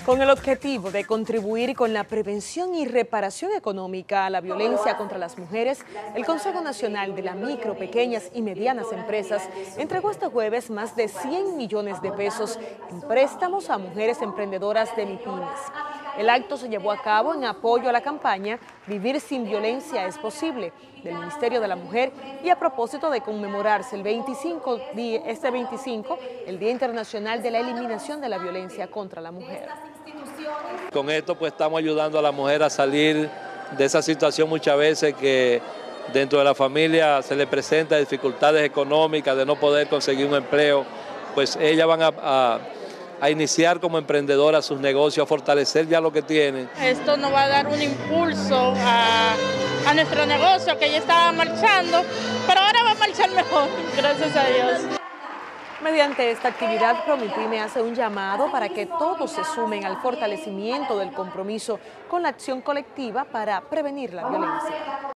Con el objetivo de contribuir con la prevención y reparación económica a la violencia contra las mujeres, el Consejo Nacional de las Micro, Pequeñas y Medianas Empresas entregó este jueves más de 100 millones de pesos en préstamos a mujeres emprendedoras de MIPYMES. El acto se llevó a cabo en apoyo a la campaña Vivir sin violencia es posible, del Ministerio de la Mujer, y a propósito de conmemorarse el 25, el Día Internacional de la Eliminación de la Violencia contra la Mujer. Con esto pues estamos ayudando a la mujer a salir de esa situación muchas veces que dentro de la familia se le presenta dificultades económicas de no poder conseguir un empleo, pues ellas van a iniciar como emprendedoras sus negocios, a fortalecer ya lo que tienen. Esto nos va a dar un impulso a nuestro negocio que ya estaba marchando, pero ahora va a marchar mejor, gracias a Dios. Mediante esta actividad, Promipyme hace un llamado para que todos se sumen al fortalecimiento del compromiso con la acción colectiva para prevenir la violencia.